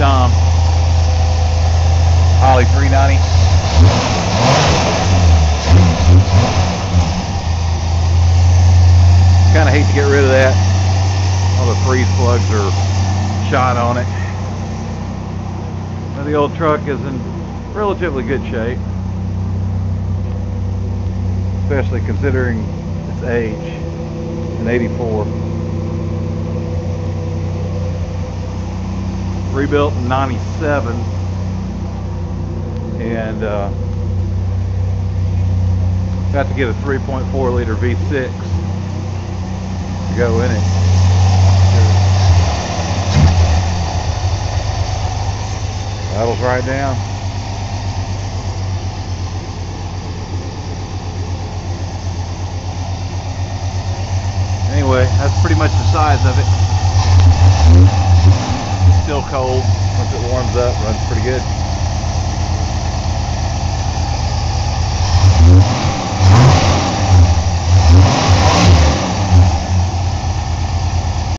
Tom. Holley 390. Kind of hate to get rid of that. All the freeze plugs are shot on it. But the old truck is in relatively good shape, especially considering its age, in '84. Rebuilt in '97, and got to get a 3.4 liter V6 to go in it. Rattles right down. Anyway, that's pretty much the size of it. Still cold. Once it warms up, runs pretty good.